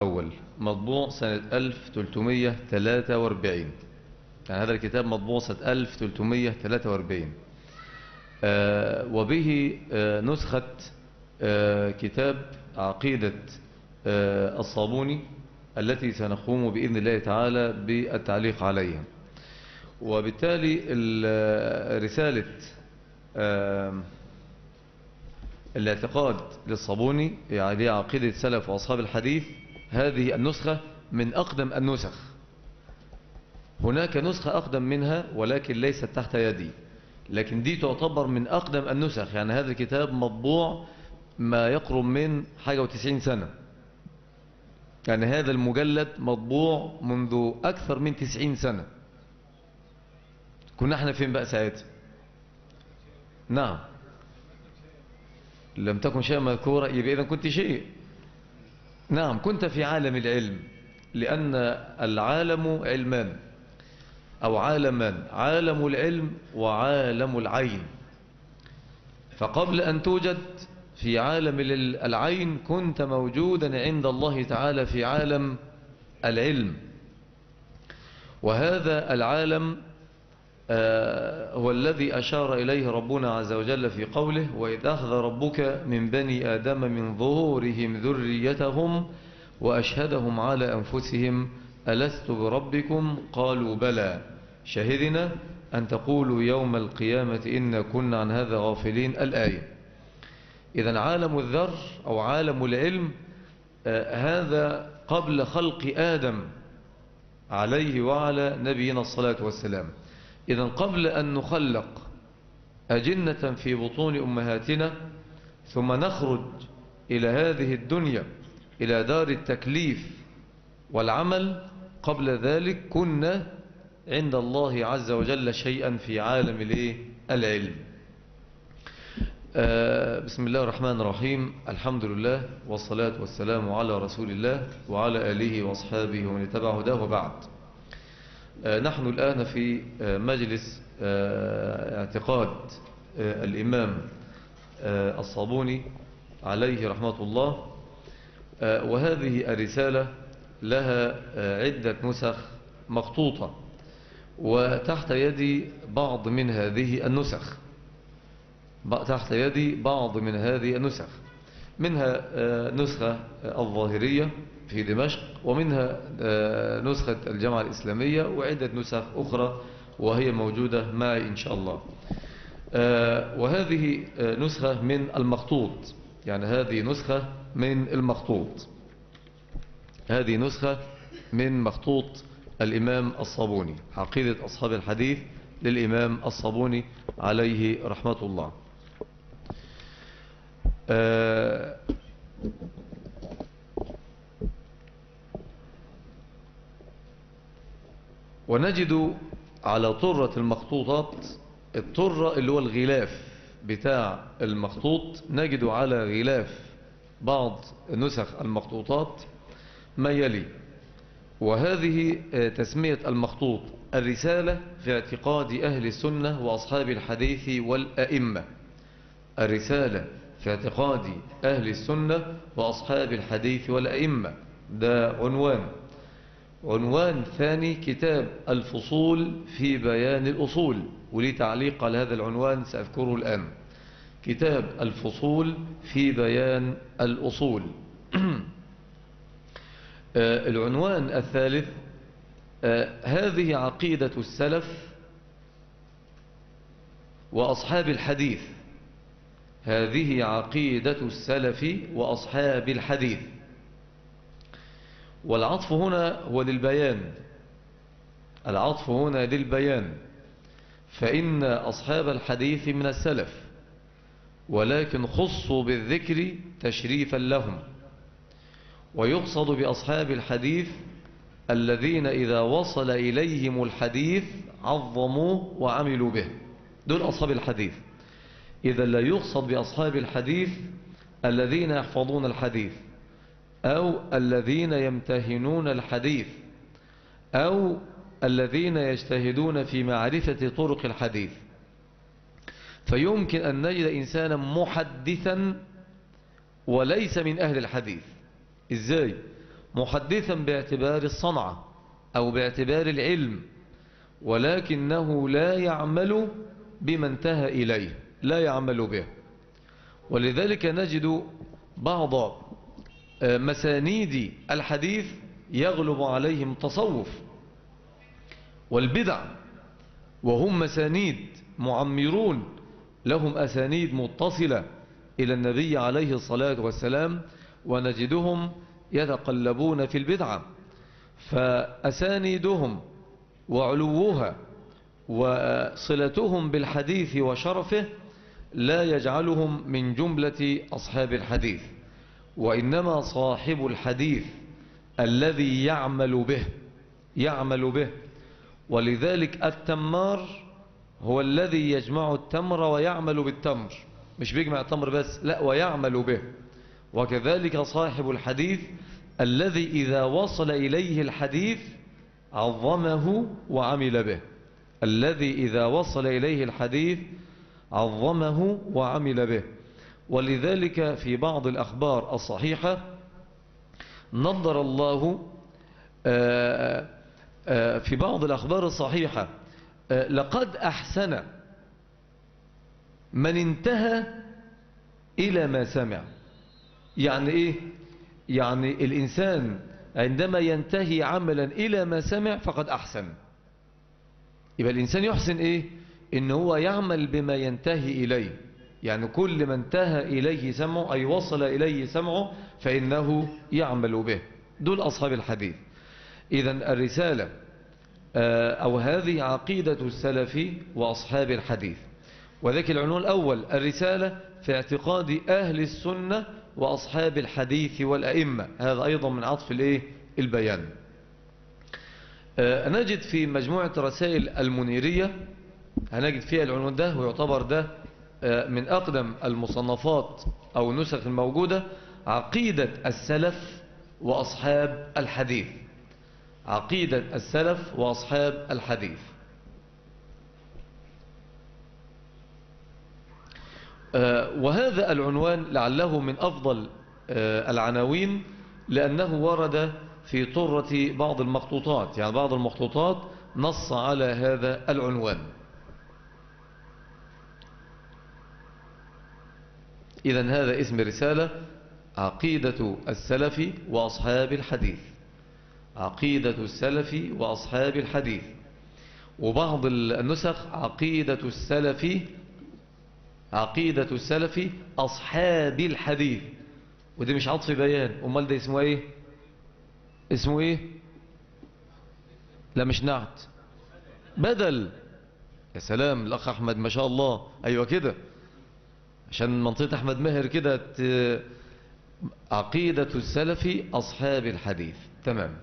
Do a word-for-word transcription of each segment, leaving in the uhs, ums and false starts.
الأول مطبوع سنة ألف وثلاثمائة وثلاثة وأربعين. يعني هذا الكتاب مطبوع سنة ألف وثلاثمائة وثلاثة وأربعين. آه وبه آه نسخة آه كتاب عقيدة آه الصابوني التي سنقوم بإذن الله تعالى بالتعليق عليها. وبالتالي رسالة آه الاعتقاد للصابوني يعني عقيدة السلف وأصحاب الحديث، هذه النسخة من أقدم النسخ. هناك نسخة أقدم منها ولكن ليست تحت يدي، لكن دي تعتبر من أقدم النسخ. يعني هذا الكتاب مطبوع ما يقرب من حاجة وتسعين سنة. يعني هذا المجلد مطبوع منذ أكثر من تسعين سنة. كنا احنا فين بقى ساعتها؟ نعم، لم تكن شيء مذكورا، يبقى إذن كنت شيء. نعم، كنت في عالم العلم، لأن العالم علمان أو عالمان: عالم العلم وعالم العين. فقبل أن توجد في عالم العين كنت موجودا عند الله تعالى في عالم العلم. وهذا العالم هو الذي أشار إليه ربنا عز وجل في قوله: وإذ أخذ ربك من بني آدم من ظهورهم ذريتهم وأشهدهم على أنفسهم ألست بربكم قالوا بلى شهدنا أن تقولوا يوم القيامة إنا كنا عن هذا غافلين. الآية. إذن عالم الذر أو عالم العلم هذا قبل خلق آدم عليه وعلى نبينا الصلاة والسلام. إذن قبل أن نخلق أجنة في بطون أمهاتنا ثم نخرج إلى هذه الدنيا إلى دار التكليف والعمل، قبل ذلك كنا عند الله عز وجل شيئا في عالم العلم. آه بسم الله الرحمن الرحيم. الحمد لله والصلاة والسلام على رسول الله وعلى آله وأصحابه ومن اتبع هداه، وبعد. آه نحن الآن في آه مجلس آه اعتقاد آه الإمام آه الصابوني عليه رحمة الله. آه وهذه الرسالة لها آه عدة نسخ مخطوطة، وتحت يدي بعض من هذه النسخ تحت يدي بعض من هذه النسخ منها نسخة الظاهرية في دمشق، ومنها نسخة الجامعة الإسلامية، وعدة نسخ أخرى وهي موجودة معي إن شاء الله. وهذه نسخة من المخطوط، يعني هذه نسخة من المخطوط هذه نسخة من مخطوط الإمام الصابوني، عقيدة أصحاب الحديث للإمام الصابوني عليه رحمة الله. آه ونجد على طرة المخطوطات، الطرة اللي هو الغلاف بتاع المخطوط، نجد على غلاف بعض نسخ المخطوطات ما يلي. وهذه تسمية المخطوط: الرسالة في اعتقاد أهل السنة وأصحاب الحديث والأئمة. الرسالة في اعتقاد أهل السنة وأصحاب الحديث والأئمة، ده عنوان. عنوان ثاني: كتاب الفصول في بيان الأصول، ولي تعليق على هذا العنوان سأذكره الآن. كتاب الفصول في بيان الأصول. العنوان الثالث: هذه عقيدة السلف وأصحاب الحديث. هذه عقيدة السلف وأصحاب الحديث. والعطف هنا هو للبيان، العطف هنا للبيان، فإن أصحاب الحديث من السلف، ولكن خصوا بالذكر تشريفا لهم. ويقصد بأصحاب الحديث الذين إذا وصل إليهم الحديث عظموا وعملوا به، دول أصحاب الحديث. إذا لا يقصد بأصحاب الحديث الذين يحفظون الحديث، أو الذين يمتهنون الحديث، أو الذين يجتهدون في معرفة طرق الحديث. فيمكن أن نجد إنسانا محدثا وليس من أهل الحديث. إزاي؟ محدثا باعتبار الصنعة أو باعتبار العلم، ولكنه لا يعمل بما انتهى إليه، لا يعمل به. ولذلك نجد بعض مسانيد الحديث يغلب عليهم التصوف والبدع، وهم مسانيد معمرون لهم أسانيد متصلة إلى النبي عليه الصلاة والسلام، ونجدهم يتقلبون في البدعة. فأسانيدهم وعلوها وصلتهم بالحديث وشرفه لا يجعلهم من جملة أصحاب الحديث، وإنما صاحب الحديث الذي يعمل به يعمل به. ولذلك التمار هو الذي يجمع التمر ويعمل بالتمر، مش بيجمع التمر بس، لا، ويعمل به. وكذلك صاحب الحديث الذي إذا وصل إليه الحديث عظمه وعمل به، الذي إذا وصل إليه الحديث عظمه وعمل به. ولذلك في بعض الأخبار الصحيحة نظر الله في بعض الأخبار الصحيحة لقد أحسن من انتهى إلى ما سمع. يعني إيه؟ يعني الإنسان عندما ينتهي عملا إلى ما سمع فقد أحسن. يبقى الإنسان يحسن إيه؟ إن هو يعمل بما ينتهي إليه. يعني كل ما انتهى إليه سمعه أي وصل إليه سمعه فإنه يعمل به. دول أصحاب الحديث. إذن الرسالة أو هذه عقيدة السلف وأصحاب الحديث. وذلك العنوان الأول الرسالة في اعتقاد أهل السنة وأصحاب الحديث والأئمة، هذا أيضا من عطف الإيه؟ البيان. نجد في مجموعة رسائل المنيرية هنجد فيها العنوان ده، ويعتبر ده من أقدم المصنفات أو النسخ الموجودة، عقيدة السلف وأصحاب الحديث. عقيدة السلف وأصحاب الحديث. وهذا العنوان لعله من أفضل العناوين، لأنه ورد في طرة بعض المخطوطات، يعني بعض المخطوطات نص على هذا العنوان. إذن هذا اسم رسالة، عقيدة السلف وأصحاب الحديث. عقيدة السلف وأصحاب الحديث. وبعض النسخ عقيدة السلف عقيدة السلف أصحاب الحديث، ودي مش عطف بيان، أمال ده اسمه ايه؟ اسمه ايه؟ لا مش نعت، بدل. يا سلام، الأخ أحمد ما شاء الله، أيوة كده، عشان منطقة أحمد ماهر كده. عقيدة السلف أصحاب الحديث، تمام.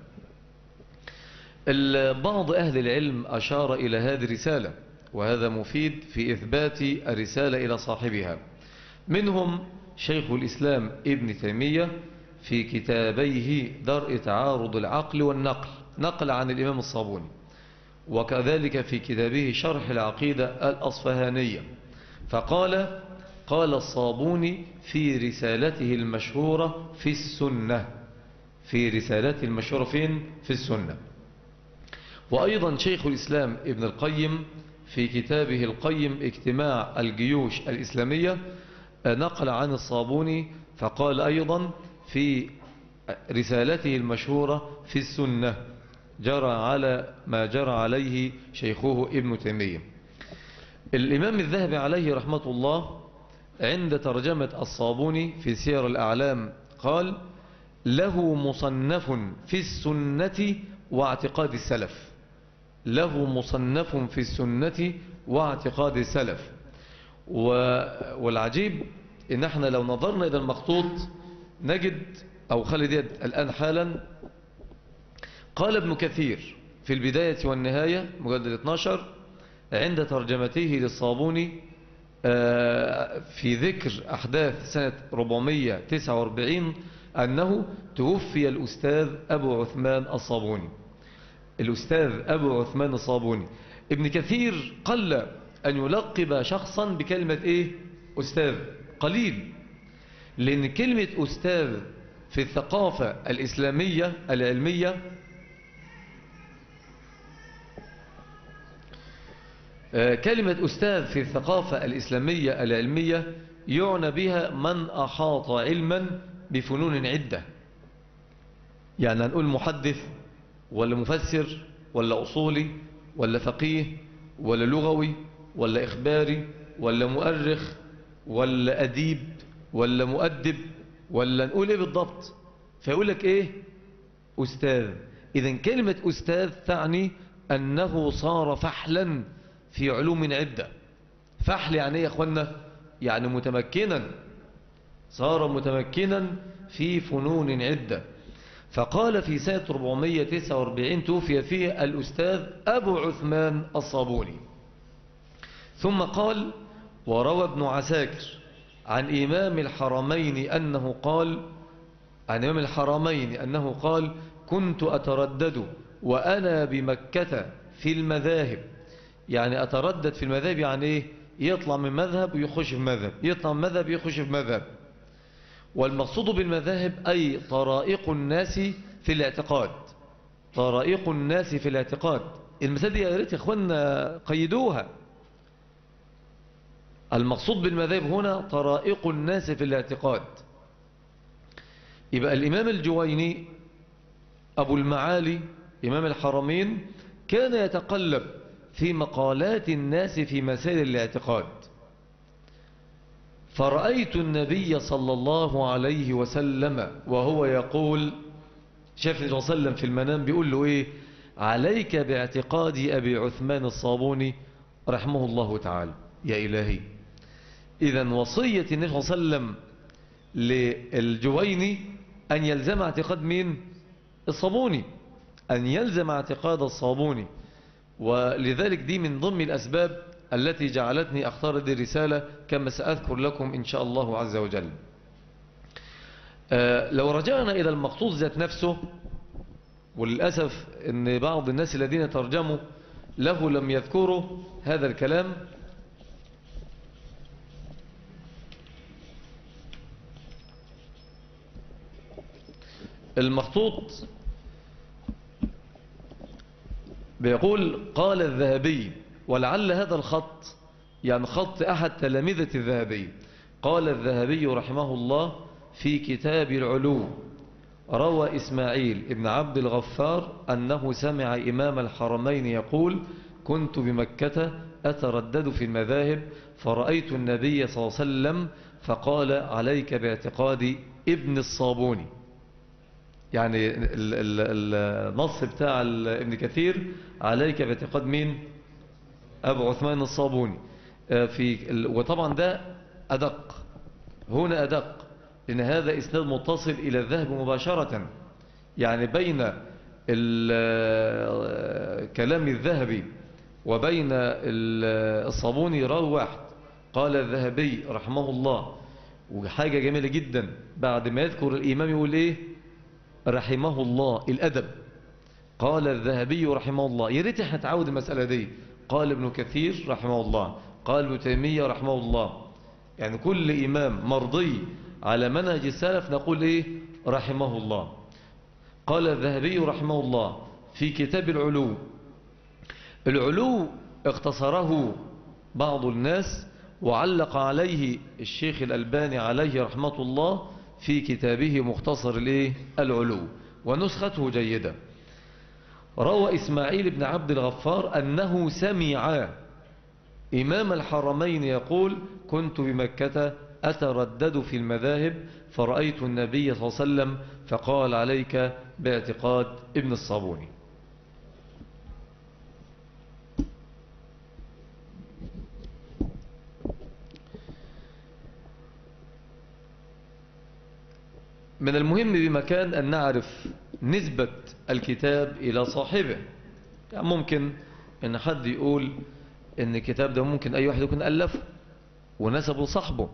بعض أهل العلم أشار إلى هذه الرسالة، وهذا مفيد في إثبات الرسالة إلى صاحبها. منهم شيخ الإسلام ابن تيمية في كتابيه درء تعارض العقل والنقل، نقل عن الإمام الصابوني، وكذلك في كتابه شرح العقيدة الأصفهانية. فقال قال الصابوني في رسالته المشهورة في السنة، في رسالته المشهورة فين؟ في السنة. وأيضا شيخ الإسلام ابن القيم في كتابه القيم اجتماع الجيوش الإسلامية نقل عن الصابوني، فقال أيضا في رسالته المشهورة في السنة جرى على ما جرى عليه شيخه ابن تيمية. الإمام الذهبي عليه رحمة الله عند ترجمة الصابوني في سير الأعلام قال له مصنف في السنة واعتقاد السلف، له مصنف في السنة واعتقاد السلف. والعجيب إن احنا لو نظرنا إلى المخطوط نجد، أو خلي يد الآن حالا، قال ابن كثير في البداية والنهاية مجلد اثناشر عند ترجمته للصابوني في ذكر أحداث سنة أربعمائة وتسعة وأربعين أنه توفي الأستاذ أبو عثمان الصابوني. الأستاذ أبو عثمان الصابوني. ابن كثير قل أن يلقب شخصا بكلمة إيه؟ أستاذ، قليل، لأن كلمة أستاذ في الثقافة الإسلامية العلمية كلمة أستاذ في الثقافة الإسلامية العلمية يعنى بها من أحاط علما بفنون عدة. يعني هنقول محدث ولا مفسر ولا أصولي ولا فقيه ولا لغوي ولا إخباري ولا مؤرخ ولا أديب ولا مؤدب ولا نقول إيه بالضبط؟ فيقول لك إيه؟ أستاذ. إذن كلمة أستاذ تعني أنه صار فحلا في علوم عدة. فحل يعني إيه يا أخوانا؟ يعني متمكنا، صار متمكنا في فنون عدة. فقال في سنة أربعمائة وتسعة وأربعين توفي فيه الأستاذ أبو عثمان الصابوني. ثم قال: وروى ابن عساكر عن إمام الحرمين أنه قال عن إمام الحرمين أنه قال: كنت أتردد وأنا بمكة في المذاهب. يعني أتردد في المذاهب يعني إيه؟ يطلع من مذهب ويخش في مذهب، يطلع من مذهب يخش في مذهب. والمقصود بالمذاهب أي طرائق الناس في الاعتقاد، طرائق الناس في الاعتقاد. المسألة دي يا ريت يا اخوانا قيدوها. المقصود بالمذاهب هنا طرائق الناس في الاعتقاد. يبقى الإمام الجويني أبو المعالي إمام الحرمين كان يتقلب في مقالات الناس في مسائل الاعتقاد. فرأيت النبي صلى الله عليه وسلم وهو يقول، شاف النبي صلى الله عليه وسلم في المنام بيقول له إيه؟ عليك باعتقاد أبي عثمان الصابوني رحمه الله تعالى. يا إلهي، إذن وصية النبي صلى الله عليه وسلم للجويني أن يلزم اعتقاد مين؟ الصابوني، أن يلزم اعتقاد الصابوني. ولذلك دي من ضمن الأسباب التي جعلتني أختار هذه الرسالة كما سأذكر لكم إن شاء الله عز وجل. آه لو رجعنا إلى المخطوط ذات نفسه، وللأسف أن بعض الناس الذين ترجموا له لم يذكروا هذا الكلام. المخطوط بيقول: قال الذهبي، ولعل هذا الخط يعني خط أحد تلامذة الذهبي. قال الذهبي رحمه الله في كتاب العلو: روى إسماعيل ابن عبد الغفار أنه سمع إمام الحرمين يقول: كنت بمكة أتردد في المذاهب فرأيت النبي صلى الله عليه وسلم فقال: عليك باعتقاد ابن الصابوني. يعني النص بتاع ابن كثير عليك باعتقاد مين؟ أبو عثمان الصابوني. في وطبعا ده أدق، هنا أدق، لأن هذا إسناد متصل إلى الذهب مباشرة. يعني بين كلام الذهبي وبين الصابوني راوي واحد. قال الذهبي رحمه الله، وحاجة جميلة جدا بعد ما يذكر الإمام يقول إيه؟ رحمه الله، الأدب. قال الذهبي رحمه الله. يا ريت احنا نتعود المسألة دي. قال ابن كثير رحمه الله، قال ابن تيمية رحمه الله. يعني كل إمام مرضي على منهج السلف نقول إيه؟ رحمه الله. قال الذهبي رحمه الله في كتاب العلو. العلو اختصره بعض الناس وعلق عليه الشيخ الألباني عليه رحمة الله في كتابه مختصر الإيه؟ العلو، ونسخته جيدة. روى إسماعيل بن عبد الغفار أنه سمع إمام الحرمين يقول: كنت بمكة أتردد في المذاهب فرأيت النبي صلى الله عليه وسلم فقال: عليك باعتقاد ابن الصابوني. من المهم بمكان أن نعرف نسبة الكتاب إلى صاحبه. يعني ممكن أن حد يقول أن الكتاب ده ممكن أي واحد يكون ألفه ونسبه صاحبه،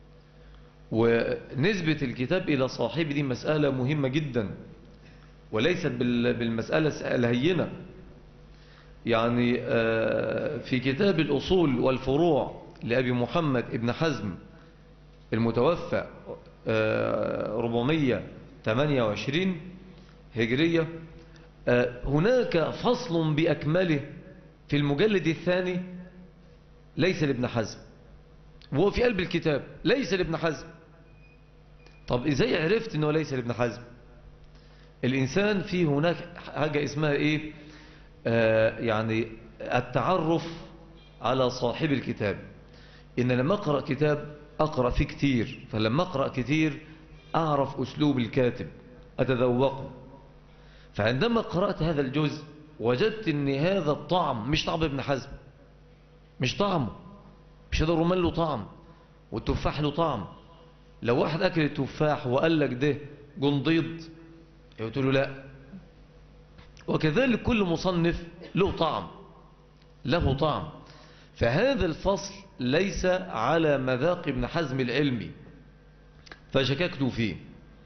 ونسبة الكتاب إلى صاحبه دي مسألة مهمة جدا وليست بالمسألة الهينة. يعني في كتاب الأصول والفروع لأبي محمد ابن حزم المتوفى أربعمائة ثمانية وعشرين هجرية. هناك فصل بأكمله في المجلد الثاني ليس لابن حزم، وهو في قلب الكتاب ليس لابن حزم. طب ازاي عرفت انه ليس لابن حزم؟ الانسان فيه هناك حاجة اسمها ايه؟ آه يعني التعرف على صاحب الكتاب. ان لما اقرأ كتاب اقرأ فيه كتير، فلما اقرأ كتير اعرف اسلوب الكاتب اتذوقه. فعندما قرأت هذا الجزء وجدت ان هذا الطعم مش طعم ابن حزم، مش طعمه، مش هذا الرمان له طعم والتفاح له طعم. لو واحد اكل التفاح وقال لك ده جنديض قلت له لا. وكذلك كل مصنف له طعم، له طعم. فهذا الفصل ليس على مذاق ابن حزم العلمي، فشككت فيه،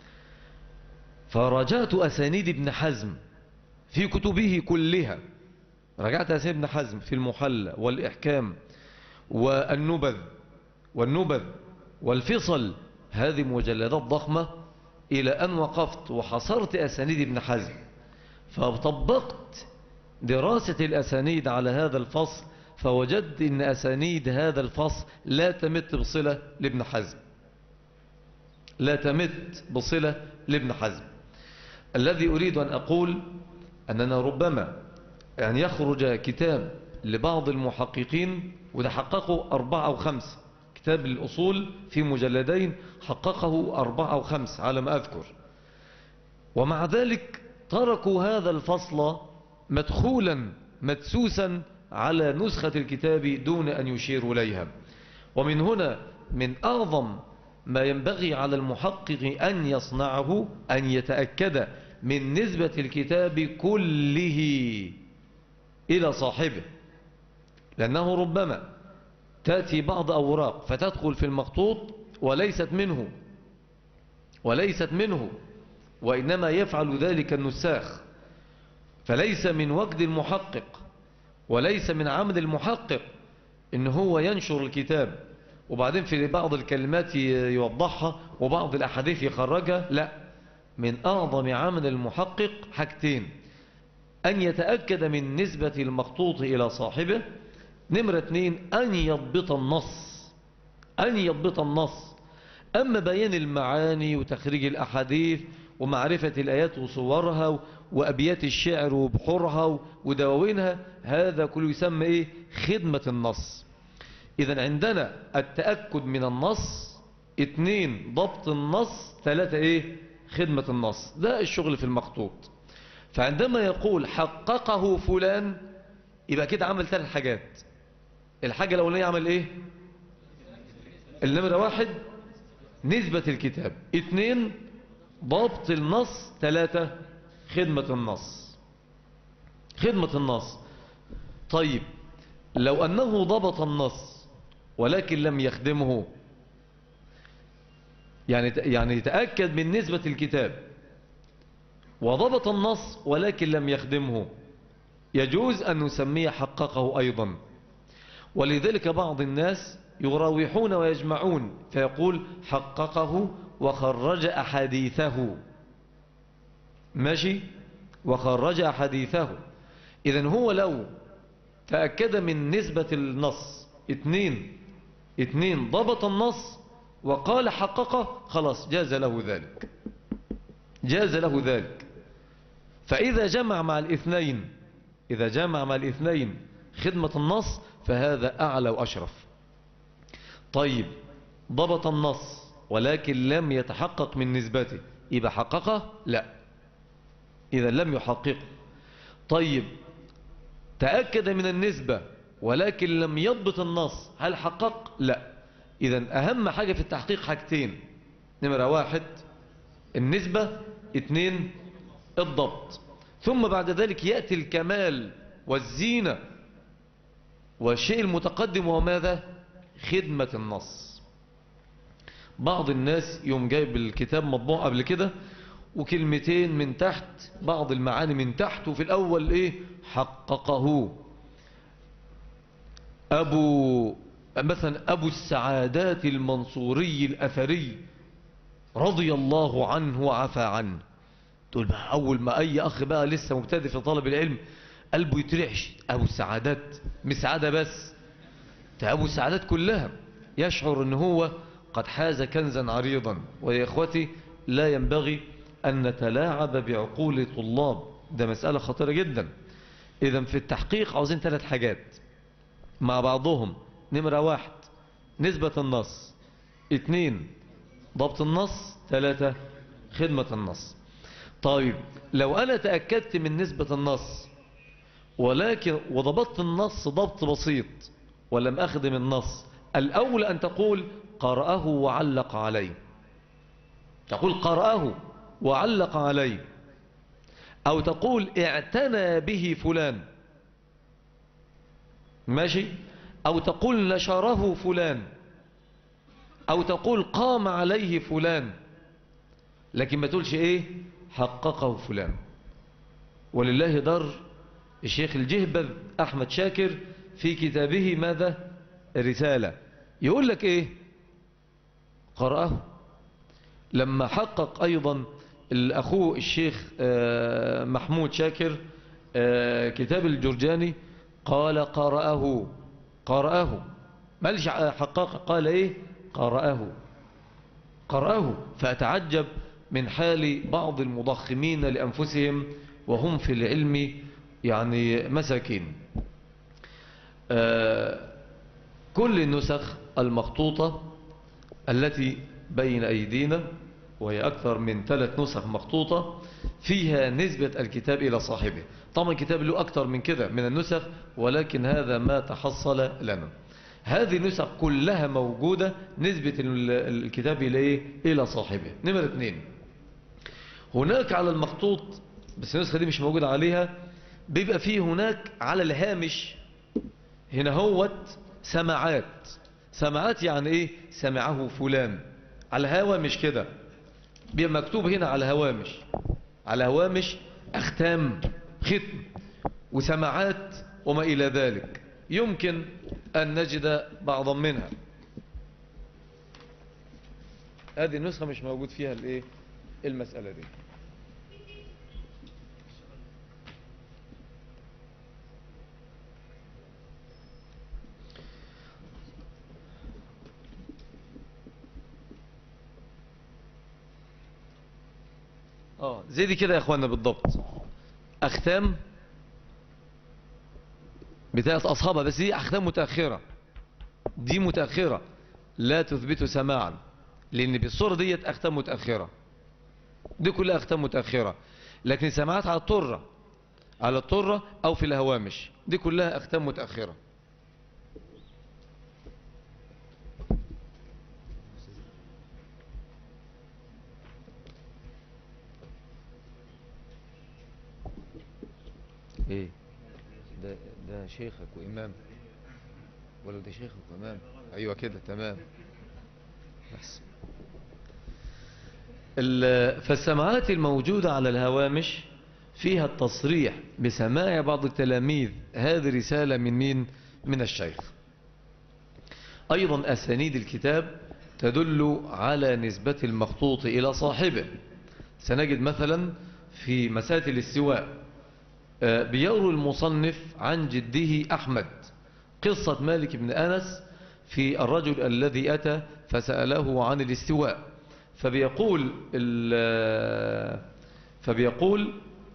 فرجعت أسانيد ابن حزم في كتبه كلها. رجعت أسانيد ابن حزم في المحلى والإحكام والنبذ والنبذ والفصل، هذه مجلدات ضخمة، إلى أن وقفت وحصرت أسانيد ابن حزم، فطبقت دراسة الأسانيد على هذا الفصل، فوجدت أن أسانيد هذا الفصل لا تمت بصلة لابن حزم، لا تمت بصلة لابن حزم. الذي أريد أن أقول أننا ربما يعني يخرج كتاب لبعض المحققين، وده حققه أربعة أو خمسة، كتاب الأصول في مجلدين حققه أربعة أو خمسة على ما أذكر، ومع ذلك تركوا هذا الفصل مدخولا مدسوسا على نسخة الكتاب دون أن يشيروا إليها. ومن هنا من أعظم ما ينبغي على المحقق أن يصنعه أن يتأكد من نسبة الكتاب كله إلى صاحبه، لأنه ربما تأتي بعض أوراق فتدخل في المخطوط وليست منه وليست منه وإنما يفعل ذلك النساخ. فليس من وجد المحقق وليس من عمل المحقق إن هو ينشر الكتاب وبعدين في بعض الكلمات يوضحها وبعض الأحاديث يخرجها، لا، من أعظم عمل المحقق حاجتين: أن يتأكد من نسبة المخطوط إلى صاحبه، نمرة اثنين أن يضبط النص، أن يضبط النص. أما بيان المعاني وتخريج الأحاديث ومعرفة الآيات وصورها وأبيات الشعر وبحورها ودواوينها، هذا كله يسمى إيه؟ خدمة النص. إذن عندنا التأكد من النص، اثنين ضبط النص، ثلاثة إيه؟ خدمة النص. ده الشغل في المخطوط. فعندما يقول حققه فلان يبقى كده عمل ثلاث حاجات. الحاجة الأولانية عمل إيه؟ النمرة واحد نسبة الكتاب، اثنين ضبط النص، ثلاثة خدمة النص. خدمة النص. طيب لو أنه ضبط النص ولكن لم يخدمه، يعني يعني يتأكد من نسبة الكتاب وضبط النص ولكن لم يخدمه، يجوز أن نسميه حققه أيضا. ولذلك بعض الناس يراوحون ويجمعون فيقول حققه وخرج أحاديثه، ماشي، وخرج أحاديثه. إذن هو لو تأكد من نسبة النص، اثنين اثنين ضبط النص وقال حققه، خلاص جاز له ذلك، جاز له ذلك. فإذا جمع مع الاثنين، إذا جمع مع الاثنين خدمة النص فهذا أعلى وأشرف. طيب ضبط النص ولكن لم يتحقق من نسبته، يبقى حققه؟ لا، إذا لم يحققه. طيب تأكد من النسبة ولكن لم يضبط النص، هل حقق؟ لا. إذا أهم حاجة في التحقيق حاجتين: نمرة واحد النسبة، اثنين الضبط. ثم بعد ذلك يأتي الكمال والزينة والشيء المتقدم، وهو ماذا؟ خدمة النص. بعض الناس يوم جايب الكتاب مطبوع قبل كده وكلمتين من تحت، بعض المعاني من تحت، وفي الأول إيه؟ حققه أبو مثلا أبو السعادات المنصوري الأثري، رضي الله عنه وعفى عنه. تقول بقى أول ما أي أخ بقى لسه مبتدئ في طلب العلم قلبه يترعش، أبو السعادات مش سعادة بس، ده أبو السعادات كلها، يشعر أنه هو قد حاز كنزا عريضا. ويا إخوتي لا ينبغي أن نتلاعب بعقول طلاب، ده مسألة خطيرة جدا. إذن في التحقيق عاوزين ثلاث حاجات مع بعضهم. نمرة واحد نسبة النص، اثنين ضبط النص، ثلاثة خدمة النص. طيب لو أنا تأكدت من نسبة النص ولكن وضبطت النص ضبط بسيط ولم أخدم النص، الأولى أن تقول قرأه وعلق عليه، تقول قرأه وعلق عليه، أو تقول اعتنى به فلان، ماشي، أو تقول نشره فلان، أو تقول قام عليه فلان، لكن ما تقولش إيه حققه فلان. ولله در الشيخ الجهبذ أحمد شاكر في كتابه ماذا رسالة، يقول لك إيه قرأه. لما حقق أيضا الأخوه الشيخ محمود شاكر كتاب الجرجاني قال قرأه، قرأه مالش حقق، قال إيه قرأه، قرأه. فأتعجب من حال بعض المضخمين لأنفسهم وهم في العلم يعني مساكين. كل النسخ المخطوطة التي بين أيدينا، وهي أكثر من ثلاث نسخ مخطوطة، فيها نسبة الكتاب إلى صاحبه. طبعا الكتاب له أكثر من كده من النسخ، ولكن هذا ما تحصل لنا. هذه النسخ كلها موجودة نسبة الكتاب إليه إلى صاحبه. نمرة اثنين، هناك على المخطوط، بس النسخة دي مش موجودة عليها، بيبقى فيه هناك على الهامش هنا هوت سماعات. سماعات يعني ايه سمعه فلان، على هوامش كده بيبقى مكتوب هنا على هوامش، على هوامش اختام ختم وسماعات وما الى ذلك، يمكن ان نجد بعضا منها. هذه النسخة مش موجود فيها الايه المسألة دي. اه زي دي كده يا اخوانا بالضبط، اختام بتاعت اصحابها، بس دي اختام متأخرة، دي متأخرة لا تثبت سماعا، لان بالصورة ديت اختام متأخرة، دي كلها اختام متأخرة. لكن سماعات على الطرة، على الطرة او في الهوامش، دي كلها اختام متأخرة. ايه ده ده شيخك وامام ولا ده شيخك وامام؟ ايوه كده تمام. بس فالسماعات الموجودة على الهوامش فيها التصريح بسماع بعض التلاميذ هذه رسالة من مين؟ من الشيخ. أيضا أسانيد الكتاب تدل على نسبة المخطوط إلى صاحبه. سنجد مثلا في مسائل الاستواء بيروي المصنف عن جده أحمد قصة مالك بن أنس في الرجل الذي أتى فسأله عن الاستواء، فبيقول فبيقول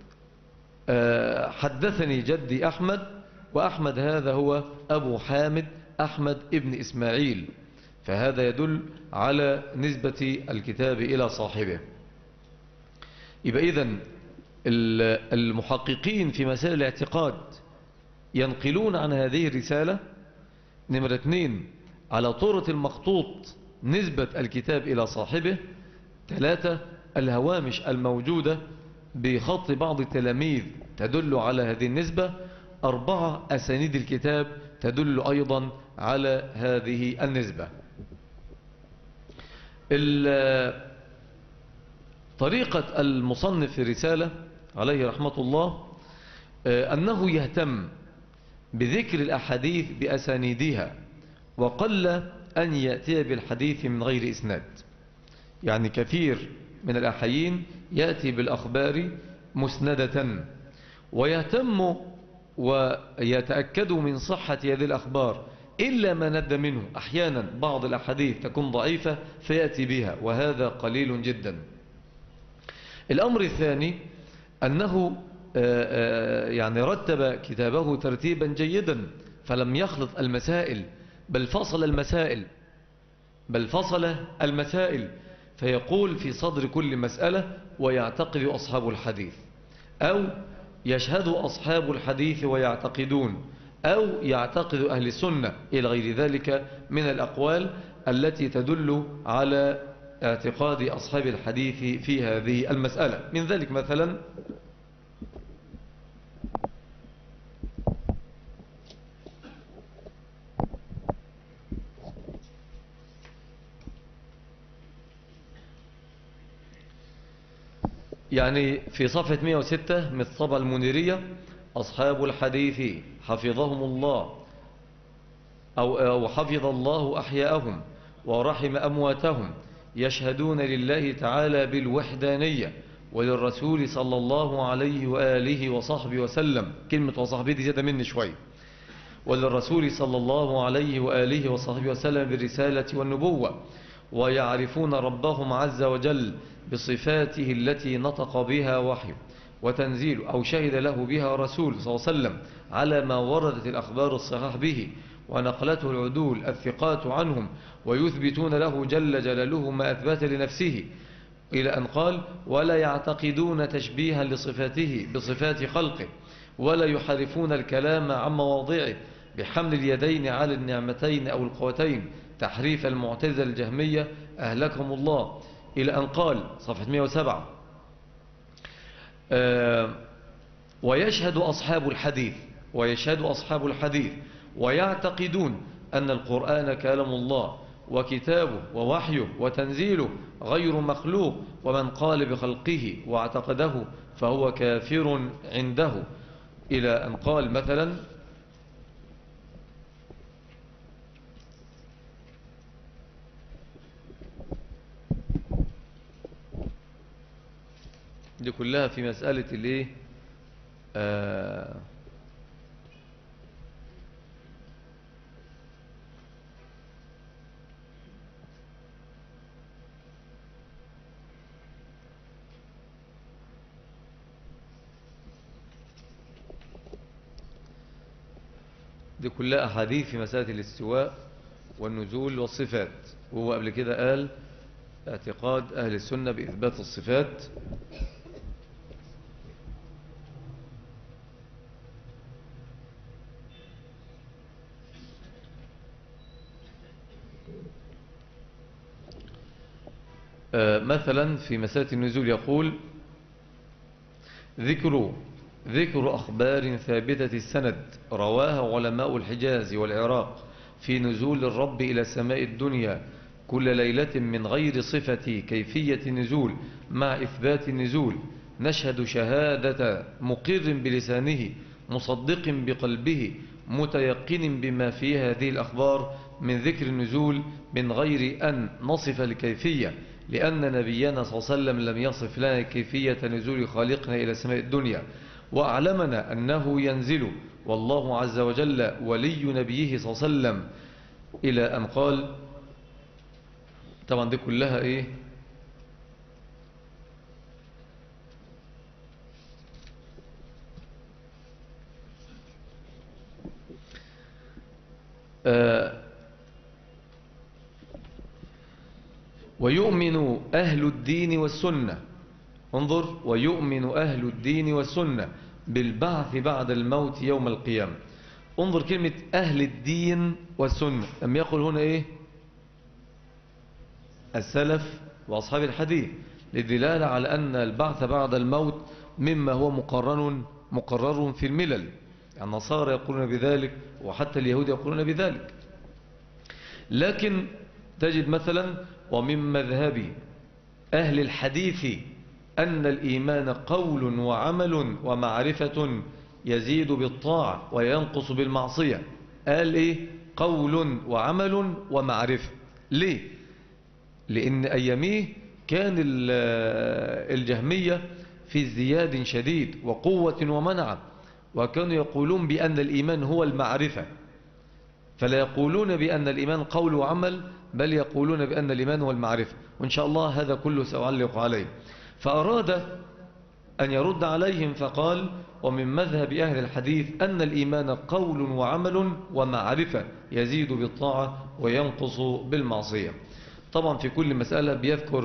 حدثني جدي أحمد، وأحمد هذا هو أبو حامد أحمد ابن إسماعيل، فهذا يدل على نسبة الكتاب إلى صاحبه. يبقى إذن المحققين في مسائل الاعتقاد ينقلون عن هذه الرسالة نمرة اثنين على طورة المخطوط نسبة الكتاب إلى صاحبه، ثلاثة الهوامش الموجودة بخط بعض التلاميذ تدل على هذه النسبة، أربعة أسانيد الكتاب تدل أيضا على هذه النسبة. طريقة المصنف في الرسالة عليه رحمة الله أنه يهتم بذكر الأحاديث بأسانيدها، وقل أن يأتي بالحديث من غير إسناد. يعني كثير من الأحيين يأتي بالأخبار مسندة، ويهتم ويتأكد من صحة هذه الأخبار إلا ما ند منه. أحيانا بعض الأحاديث تكون ضعيفة فيأتي بها، وهذا قليل جدا. الأمر الثاني أنه يعني رتب كتابه ترتيبا جيدا، فلم يخلط المسائل بل فصل المسائل بل فصل المسائل فيقول في صدر كل مسألة ويعتقد أصحاب الحديث، أو يشهد أصحاب الحديث ويعتقدون، أو يعتقد أهل السنة، إلى غير ذلك من الأقوال التي تدل على اعتقاد أصحاب الحديث في هذه المسألة. من ذلك مثلا يعني في صفحة مئة وستة من الطبعة المنيرية: أصحاب الحديث حفظهم الله أو, أو حفظ الله أحياءهم ورحم أمواتهم، يشهدون لله تعالى بالوحدانية وللرسول صلى الله عليه وآله وصحبه وسلم. كلمة وصحبه دي زيادة مني شوي. وللرسول صلى الله عليه وآله وصحبه وسلم بالرسالة والنبوة، ويعرفون ربهم عز وجل بصفاته التي نطق بها وحيه وتنزيل أو شهد له بها رسول صلى الله عليه وسلم على ما وردت الأخبار الصحاح به ونقلته العدول الثقات عنهم، ويثبتون له جل جلاله ما أثبت لنفسه، إلى أن قال: ولا يعتقدون تشبيها لصفاته بصفات خلقه، ولا يحرفون الكلام عن مواضعه بحمل اليدين على النعمتين أو القوتين تحريف المعتزلة الجهمية أهلكهم الله، إلى أن قال صفحة مئة وسبعة: آه ويشهد أصحاب الحديث ويشهد أصحاب الحديث ويعتقدون أن القرآن كلام الله وكتابه ووحيه وتنزيله غير مخلوق، ومن قال بخلقه واعتقده فهو كافر عنده، إلى أن قال مثلا: دي كلها في مسألة الايه آه دي كلها أحاديث في مسألة الاستواء والنزول والصفات. وهو قبل كده قال اعتقاد أهل السنة بإثبات الصفات، مثلا في مسألة النزول يقول: ذكر ذكر أخبار ثابتة السند رواها علماء الحجاز والعراق في نزول الرب إلى سماء الدنيا كل ليلة من غير صفة كيفية النزول مع إثبات النزول، نشهد شهادة مقر بلسانه مصدق بقلبه متيقن بما في هذه الأخبار من ذكر النزول من غير أن نصف الكيفية، لأن نبينا صلى الله عليه وسلم لم يصف لنا كيفية نزول خالقنا إلى سماء الدنيا، وأعلمنا أنه ينزل والله عز وجل ولي نبيه صلى الله عليه وسلم، إلى أن قال. طبعا دي كلها إيه آه ويؤمن أهل الدين والسنة، انظر: ويؤمن أهل الدين والسنة بالبعث بعد الموت يوم القيامة. انظر كلمة أهل الدين والسنة، لم يقل هنا إيه السلف وأصحاب الحديث، للدلالة على أن البعث بعد الموت مما هو مقرر مقرر في الملل. يعني النصارى يقولون بذلك وحتى اليهود يقولون بذلك. لكن تجد مثلا: ومن مذهب أهل الحديث أن الإيمان قول وعمل ومعرفة يزيد بالطاعة وينقص بالمعصية. قال إيه؟ قول وعمل ومعرفة. ليه؟ لأن أياميه كان الجهمية في ازدياد شديد وقوة ومنع، وكانوا يقولون بأن الإيمان هو المعرفة، فلا يقولون بأن الإيمان قول وعمل، بل يقولون بأن الإيمان هو المعرفة. وإن شاء الله هذا كله سأعلق عليه. فأراد أن يرد عليهم فقال: ومن مذهب أهل الحديث أن الإيمان قول وعمل ومعرفة، يزيد بالطاعة وينقص بالمعصية. طبعا في كل مسألة بيذكر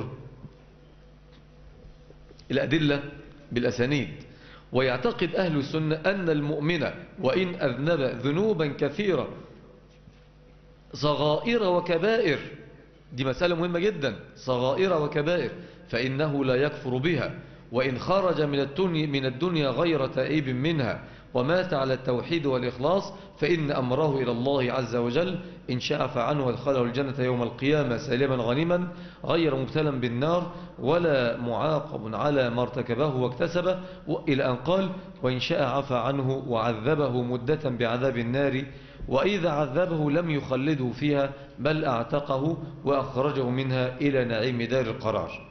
الأدلة بالأسانيد. ويعتقد أهل السنة أن المؤمن وإن أذنب ذنوبا كثيرة صغائر وكبائر، دي مسألة مهمة جدا، صغائر وكبائر، فإنه لا يكفر بها، وإن خرج من الدنيا, من الدنيا غير تائب منها ومات على التوحيد والإخلاص فإن أمره إلى الله عز وجل، إن شاء فعنه وادخله الجنة يوم القيامة سالما غنيما غير مبتلا بالنار ولا معاقب على ما ارتكبه واكتسبه، إلى أن قال: وإن شاء عفى عنه وعذبه مدة بعذاب النار، وإذا عذبه لم يخلده فيها بل أعتقه وأخرجه منها إلى نعيم دار القرار.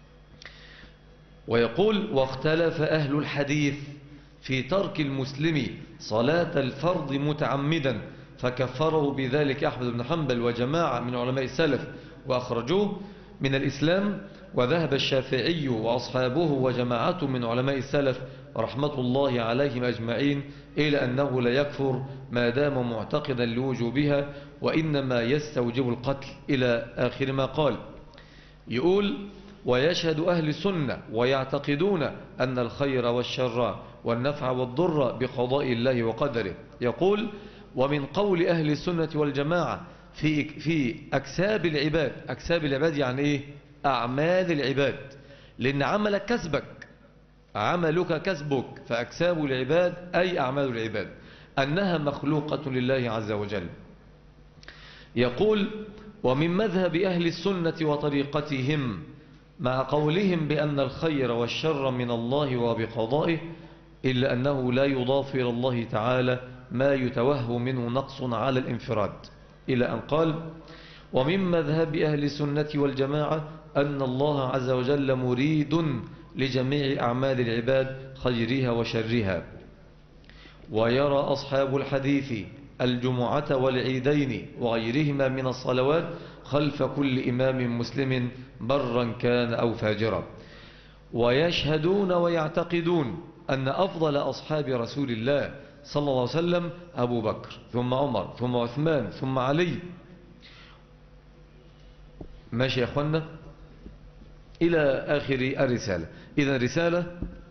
ويقول: واختلف أهل الحديث في ترك المسلم صلاة الفرض متعمدا، فكفره بذلك أحمد بن حنبل وجماعة من علماء السلف وأخرجوه من الإسلام. وذهب الشافعي وأصحابه وجماعته من علماء السلف رحمة الله عليهم أجمعين إلى أنه لا يكفر ما دام معتقدا لوجوبها، وإنما يستوجب القتل إلى آخر ما قال. يقول: ويشهد أهل السنة ويعتقدون أن الخير والشر والنفع والضر بقضاء الله وقدره. يقول: ومن قول أهل السنة والجماعة في في أكساب العباد. أكساب العباد يعني إيه؟ أعمال العباد، لأن عملك كسبك، عملك كسبك، فأكساب العباد أي أعمال العباد، أنها مخلوقة لله عز وجل. يقول: ومن مذهب أهل السنة وطريقتهم مع قولهم بأن الخير والشر من الله وبقضائه، إلا أنه لا يضاف إلى الله تعالى ما يتوهم منه نقص على الانفراد، إلى أن قال: ومن مذهب أهل السنة والجماعة أن الله عز وجل مريد لجميع أعمال العباد خيرها وشرها. ويرى أصحاب الحديث الجمعة والعيدين وغيرهما من الصلوات خلف كل إمام مسلم برا كان أو فاجرا. ويشهدون ويعتقدون أن أفضل أصحاب رسول الله صلى الله عليه وسلم أبو بكر ثم عمر ثم عثمان ثم علي. ماشي يا أخوانا إلى آخر الرسالة. إذا رسالة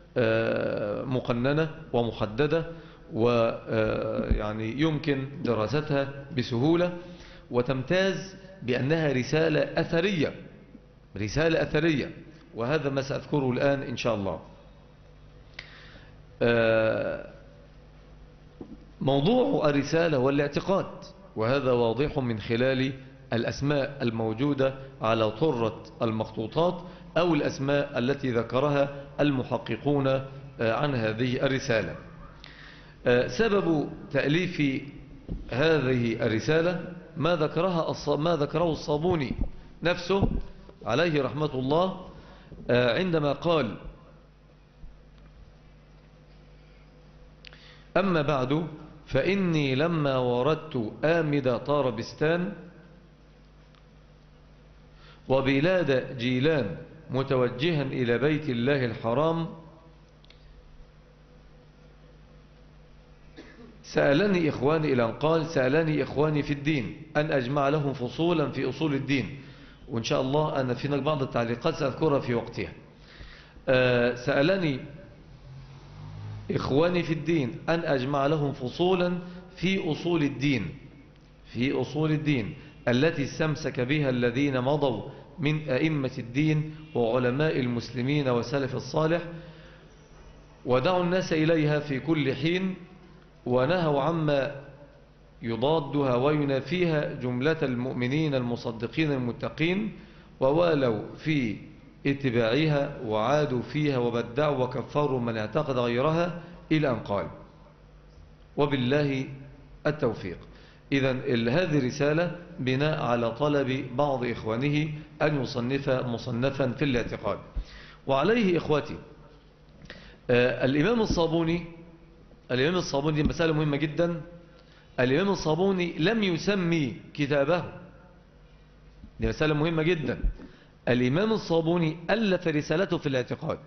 مقننة ومحددة، ويعني يمكن دراستها بسهولة، وتمتاز بأنها رسالة أثرية، رسالة أثرية، وهذا ما سأذكره الآن إن شاء الله. موضوع الرسالة هو الاعتقاد، وهذا واضح من خلال الأسماء الموجودة على طرة المخطوطات أو الأسماء التي ذكرها المحققون عن هذه الرسالة. سبب تأليف هذه الرسالة ما ذكرها ما ذكره الصابوني نفسه عليه رحمة الله عندما قال: أما بعد فإني لما وردت آمد طاربستان وبلاد جيلان متوجها إلى بيت الله الحرام سألني إخواني، إلى أن قال: سألني إخواني في الدين أن أجمع لهم فصولا في أصول الدين. وإن شاء الله أنا في بعض التعليقات سأذكرها في وقتها. سألني إخواني في الدين أن أجمع لهم فصولا في أصول الدين، في أصول الدين التي استمسك بها الذين مضوا من أئمة الدين وعلماء المسلمين وسلف الصالح، ودعوا الناس إليها في كل حين، ونهوا عما يضادها وينافيها جملة المؤمنين المصدقين المتقين، ووالوا في اتباعها وعادوا فيها وبدعوا وكفروا من اعتقد غيرها، إلى أن قال: وبالله التوفيق. إذن هذه رسالة بناء على طلب بعض إخوانه أن يصنف مصنفا في الاعتقاد. وعليه إخوتي آه الإمام الصابوني الإمام الصابوني دي مسألة مهمة جدا. الإمام الصابوني لم يسمي كتابه، دي مسألة مهمة جدا. الإمام الصابوني ألف رسالته في الاعتقاد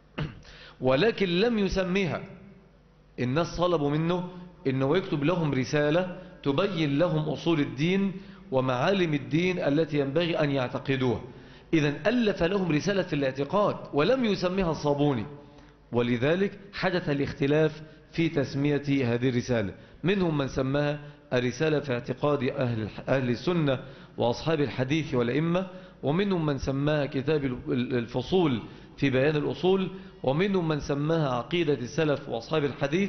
ولكن لم يسميها. الناس طلبوا منه إنه يكتب لهم رسالة تبين لهم أصول الدين ومعالم الدين التي ينبغي أن يعتقدوها. إذن ألف لهم رسالة في الاعتقاد ولم يسميها الصابوني، ولذلك حدث الاختلاف في تسمية هذه الرسالة. منهم من سماها الرسالة في اعتقاد أهل, أهل السنة وأصحاب الحديث والأئمة، ومنهم من سماها كتاب الفصول في بيان الأصول، ومنهم من سماها عقيدة السلف وأصحاب الحديث.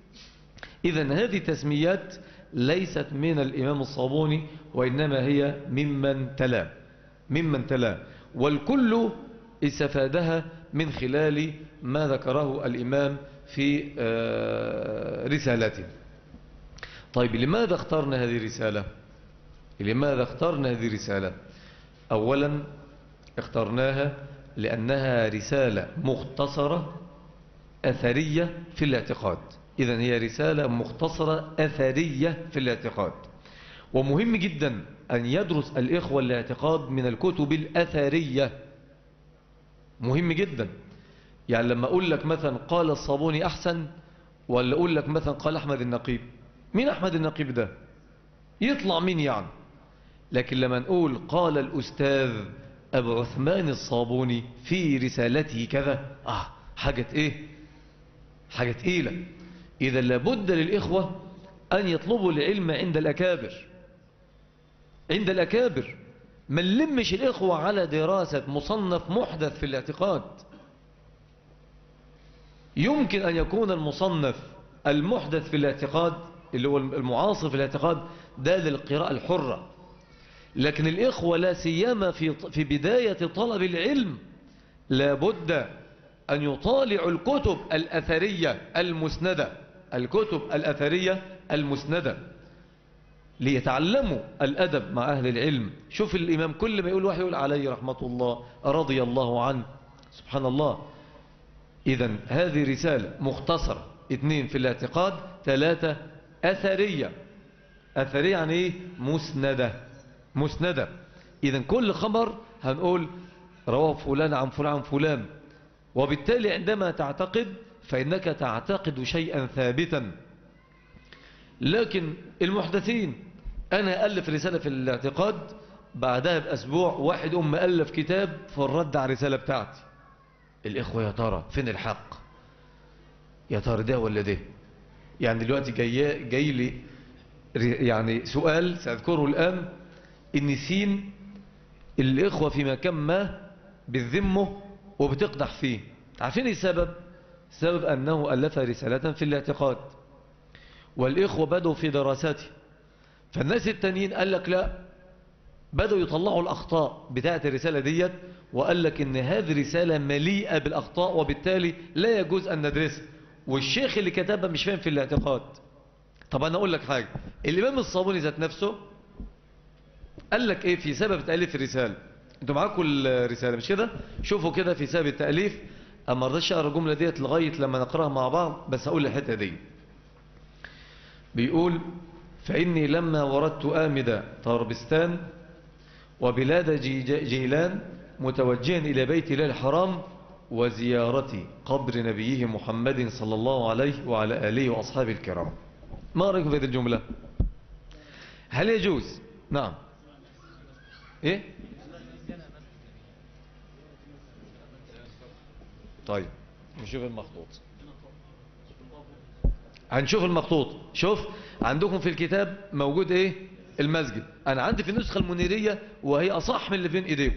إذن هذه تسميات ليست من الإمام الصابوني، وإنما هي ممن تلا ممن تلا والكل استفادها من خلال ما ذكره الإمام في رسالته. طيب لماذا اخترنا هذه الرسالة؟ لماذا اخترنا هذه الرسالة؟ أولا اخترناها لأنها رسالة مختصرة أثرية في الاعتقاد. إذن هي رسالة مختصرة أثرية في الاعتقاد، ومهم جدا أن يدرس الإخوة الاعتقاد من الكتب الأثرية، مهم جدا. يعني لما أقول لك مثلا قال الصابوني أحسن، ولا أقول لك مثلا قال أحمد النقيب، مين أحمد النقيب ده؟ يطلع مين يعني؟ لكن لما نقول قال الأستاذ أبو عثمان الصابوني في رسالته كذا، آه حاجة إيه؟ حاجة تقيلة. إذا لابد للإخوة أن يطلبوا العلم عند الأكابر، عند الأكابر. ما نلمش الإخوة على دراسة مصنف محدث في الاعتقاد. يمكن أن يكون المصنف المحدث في الاعتقاد اللي هو المعاصر في الاعتقاد ده للقراءة الحرة، لكن الإخوة لا سيما في في بداية طلب العلم لابد أن يطالعوا الكتب الأثرية المسندة، الكتب الأثرية المسندة ليتعلموا الأدب مع أهل العلم. شوف الإمام كل ما يقول واحد يقول عليه رحمة الله، رضي الله عنه، سبحان الله. إذن هذه رسالة مختصرة، اثنين في الاعتقاد، ثلاثة أثرية. أثرية يعني إيه؟ مسندة، مسندة. إذن كل خبر هنقول رواه فلان عن فلان عن فلان، وبالتالي عندما تعتقد فإنك تعتقد شيئا ثابتا. لكن المحدثين، أنا ألف رسالة في الاعتقاد، بعدها بأسبوع واحد أم ألف كتاب في الرد على الرسالة بتاعتي. الإخوة يا ترى فين الحق؟ يا ترى ده ولا ده؟ يعني دلوقتي جاي, جاي لي يعني سؤال سأذكره الآن، إن سين الإخوة في مكان ما بالذمه وبتقدح فيه. عارفين السبب؟ سبب أنه ألف رسالة في الاعتقاد والإخوة بدوا في دراساته، فالناس التانيين قال لك لا، بدوا يطلعوا الأخطاء بتاعة الرسالة ديت، وقال لك إن هذه رسالة مليئة بالأخطاء وبالتالي لا يجوز أن ندرسها، والشيخ اللي كتبها مش فاهم في الاعتقاد. طب أنا أقول لك حاجة، الإمام الصابوني ذات نفسه قال لك إيه في سبب تأليف الرسالة؟ أنتوا معاكم الرسالة مش كده؟ شوفوا كده في سبب التأليف. أما رضيش أقرأ الجملة ديت لغاية لما نقرأها مع بعض، بس أقول الحتة دي. بيقول: فإني لما وردت آمد طربستان وبلاد جيلان متوجها إلى بيت الله الحرام وزيارة قبر نبيه محمد صلى الله عليه وعلى آله وأصحابه الكرام. ما رأيكم في هذه الجملة؟ هل يجوز؟ نعم. إيه؟ طيب نشوف المخطوط، هنشوف المخطوط. شوف عندكم في الكتاب موجود ايه؟ المسجد. انا عندي في النسخة المنيرية وهي اصح من اللي بين ايديكم.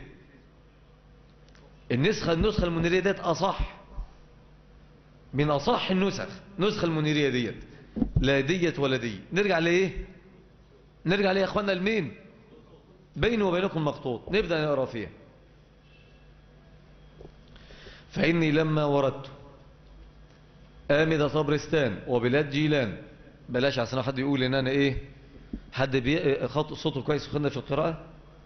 النسخة النسخة المنيرية ديت اصح من اصح النسخ، نسخة المنيرية ديت لا ديت ولا دي. نرجع لايه؟ نرجع ليه يا اخوانا؟ لمين؟ بيني وبينكم مخطوط، نبدأ نقرأ فيها. فإني لما وردت آمد طبرستان وبلاد جيلان، بلاش عشان حد يقول ان انا ايه حد بي... خط صوته كويس وخدنا في القراءة؟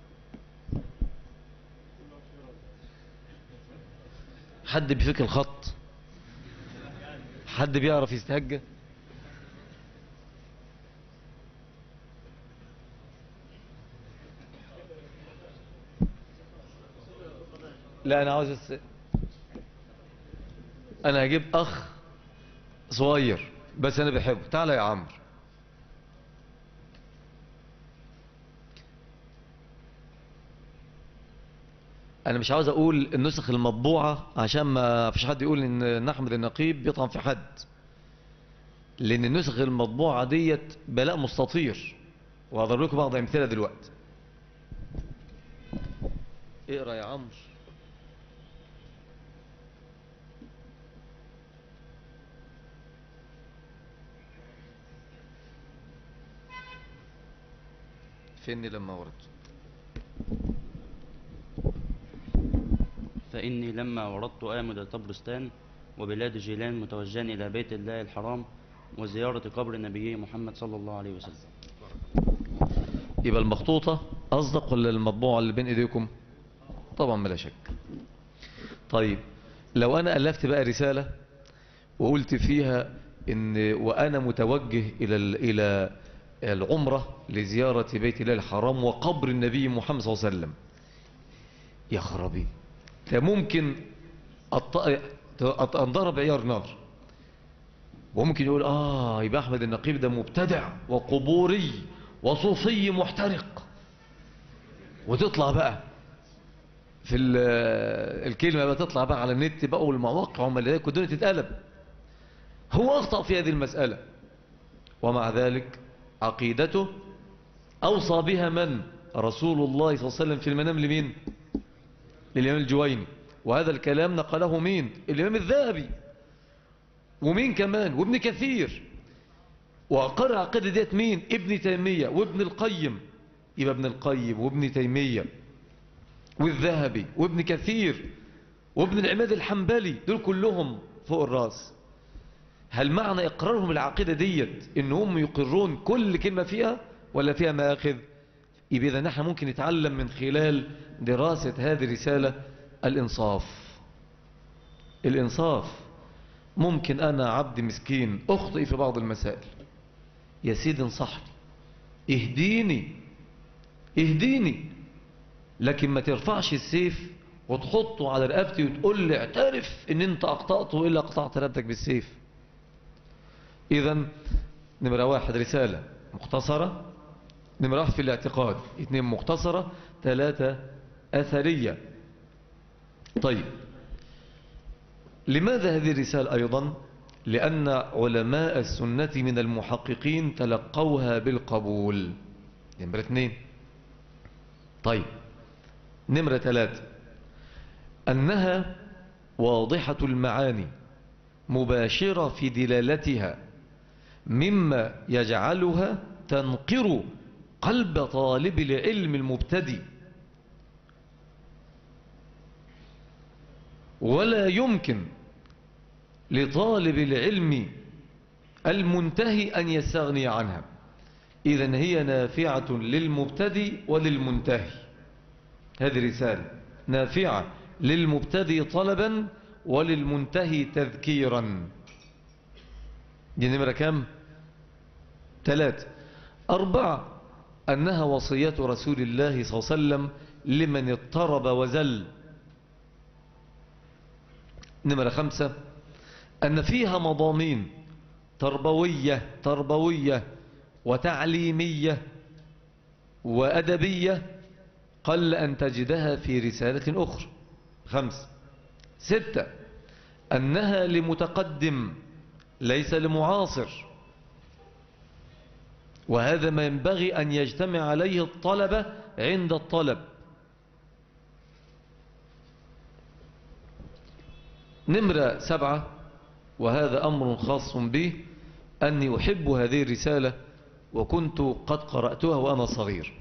حد بيفك الخط؟ حد بيعرف يستهجى؟ لا انا عاوز أس... انا هجيب اخ صغير بس انا بحبه. تعالى يا عمرو. انا مش عاوز اقول النسخ المطبوعة عشان ما فيش حد يقول ان احمد النقيب بيطعن في حد، لان النسخ المطبوعة ديت بلاء مستطير، وهضرب لكم بعض امثله دلوقتي. اقرا يا عمرو. فإني لما وردت فإني لما وردت آمد طبرستان وبلاد جيلان متوجها إلى بيت الله الحرام وزيارة قبر نبيه محمد صلى الله عليه وسلم. يبقى المخطوطة أصدق ولا المطبوعة اللي بين إيديكم؟ طبعا بلا شك. طيب لو أنا ألفت بقى رسالة وقلت فيها إن وأنا متوجه إلى إلى العمرة لزيارة بيت الله الحرام وقبر النبي محمد صلى الله عليه وسلم، يا خرابي، ده ممكن أنضرب عيار نار. وممكن يقول آه يبقى أحمد النقيب ده مبتدع وقبوري وصوفي محترق، وتطلع بقى في الكلمة بقى تطلع بقى على النت بقى والمواقع وملايك والدنيا تتقلب. هو أخطأ في هذه المسألة، ومع ذلك عقيدته أوصى بها من؟ رسول الله صلى الله عليه وسلم في المنام لمين؟ للإمام الجويني. وهذا الكلام نقله مين؟ الإمام الذهبي. ومين كمان؟ وابن كثير. وأقر عقيدة ديت مين؟ ابن تيمية وابن القيم. يبقى ابن القيم وابن تيمية والذهبي وابن كثير وابن العماد الحنبلي، دول كلهم فوق الراس. هل معنى إقرارهم العقيدة ديت إنهم يقرون كل كلمة فيها ولا فيها مآخذ؟ يبقى إذا نحن ممكن نتعلم من خلال دراسة هذه الرسالة الإنصاف. الإنصاف. ممكن أنا عبد مسكين أخطئ في بعض المسائل، يا سيدي انصحني، اهديني اهديني، لكن ما ترفعش السيف وتحطه على رقبتي وتقول لي اعترف ان انت اخطأت وإلا قطعت رقبتك بالسيف. إذن نمرة واحد رسالة مختصرة، نمرة واحد في الاعتقاد، اثنين مختصرة، ثلاثة أثرية. طيب لماذا هذه الرسالة أيضا؟ لأن علماء السنة من المحققين تلقوها بالقبول. نمرة اثنين. طيب نمرة ثلاثة أنها واضحة المعاني مباشرة في دلالتها، مما يجعلها تنقر قلب طالب العلم المبتدئ، ولا يمكن لطالب العلم المنتهي أن يستغني عنها. إذن هي نافعة للمبتدئ وللمنتهي. هذه رسالة نافعة للمبتدئ طلبا وللمنتهي تذكيرا. دي نمرة كم؟ ثلاثة. أربعة أنها وصية رسول الله صلى الله عليه وسلم لمن اضطرب وزل. نمرة خمسة أن فيها مضامين تربوية تربوية وتعليمية وأدبية قل أن تجدها في رسالة أخرى. خمسة. ستة أنها لمتقدم ليس لمعاصر، وهذا ما ينبغي أن يجتمع عليه الطلبة عند الطلب. نمرة سبعة، وهذا أمر خاص به، أني أحب هذه الرسالة وكنت قد قرأتها وأنا صغير.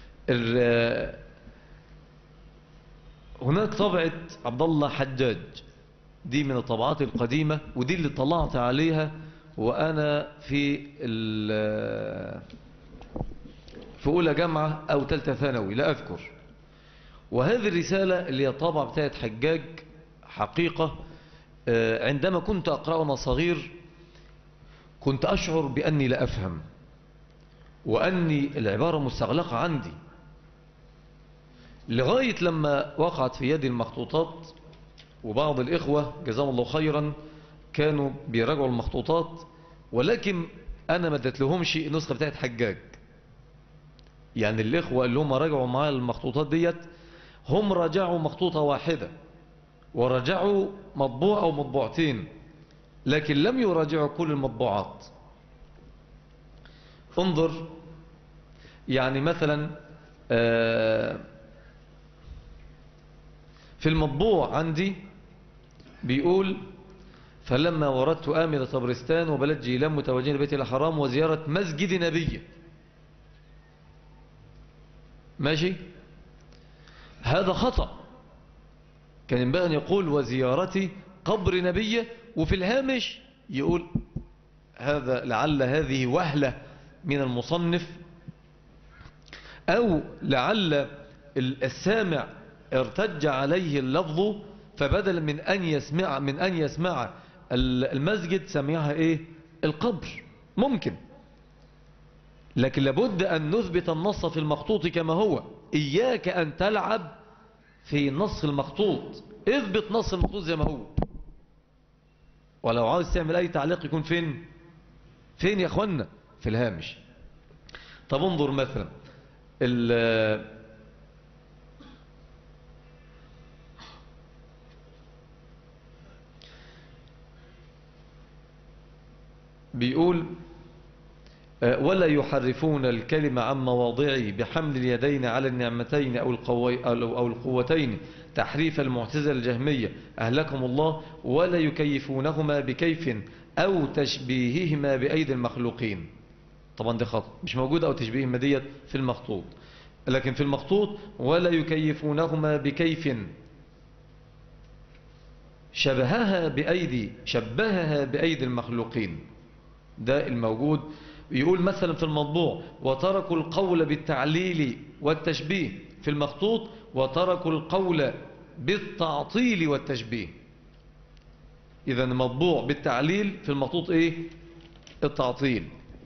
هناك طبعة عبد الله حجاج، دي من الطبعات القديمة، ودي اللي طلعت عليها وأنا في في أولى جامعة أو تالتة ثانوي لا أذكر. وهذه الرسالة اللي هي طابعة بتاعت حجاج حقيقة عندما كنت أقرأ وأنا صغير كنت أشعر بأني لا أفهم وأني العبارة مستغلقة عندي، لغاية لما وقعت في يدي المخطوطات، وبعض الإخوة جزاهم الله خيرا كانوا بيراجعوا المخطوطات، ولكن أنا ما اديت لهمش النسخة بتاعت حجاج. يعني الإخوة اللي هم راجعوا معايا المخطوطات ديت هم راجعوا مخطوطة واحدة ورجعوا مطبوع أو مطبوعتين، لكن لم يراجعوا كل المطبوعات. انظر يعني مثلا في المطبوع عندي بيقول: فلما وردت آمنة طبرستان وبلد جيلان متوجهين لبيت الحرام وزيارة مسجد نبيه. ماشي، هذا خطأ، كان ينبغي أن يقول وزيارتي قبر نبيه، وفي الهامش يقول هذا لعل هذه وهلة من المصنف، أو لعل السامع ارتج عليه اللفظ فبدل من أن يسمع من أن يسمع المسجد سمعها إيه القبر، ممكن. لكن لابد أن نثبت النص في المخطوط كما هو. إياك أن تلعب في نص المخطوط، اثبت نص المخطوط زي ما هو. ولو عاوز تعمل أي تعليق يكون فين فين يا أخوانا؟ في الهامش. طب انظر مثلا بيقول: ولا يحرفون الكلمة عن مواضعه بحمل اليدين على النعمتين أو, القوي أو القوتين تحريف المعتزلة الجهمية أهلكم الله، ولا يكيفونهما بكيف أو تشبيههما بأيدي المخلوقين. طبعا دي خطأ، مش موجودة أو تشبيههما ديت في المخطوط، لكن في المخطوط ولا يكيفونهما بكيف شبهها بأيدي شبهها بأيدي المخلوقين، ده الموجود. يقول مثلا في المطبوع: وتركوا القول بالتعليل والتشبيه. في المخطوط: وتركوا القول بالتعطيل والتشبيه. إذا المطبوع بالتعليل، في المخطوط إيه؟ التعطيل.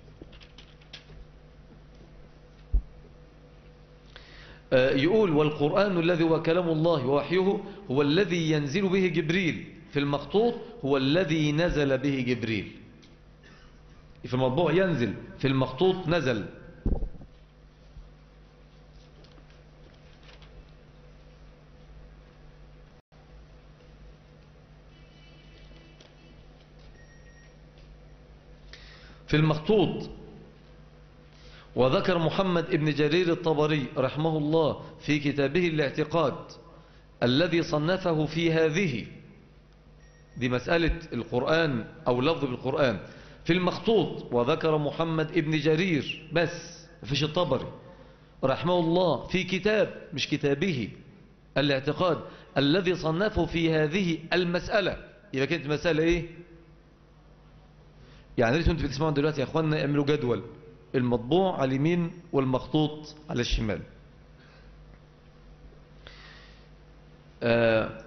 آه يقول: والقرآن الذي هو كلام الله ووحيه هو الذي ينزل به جبريل. في المخطوط: هو الذي نزل به جبريل. في المطبوع ينزل، في المخطوط نزل. في المخطوط: وذكر محمد ابن جرير الطبري رحمه الله في كتابه الاعتقاد الذي صنفه في هذه، دي مسألة القرآن أو لفظ بالقرآن. في المخطوط: وذكر محمد ابن جرير، بس مفيش الطبري رحمه الله في كتاب، مش كتابه، الاعتقاد الذي صنفه في هذه المسألة. يبقى كانت مسألة ايه؟ يعني ريتوا انتوا بتسمعوا دلوقتي يا اخوانا اعملوا جدول: المطبوع على اليمين والمخطوط على الشمال. آه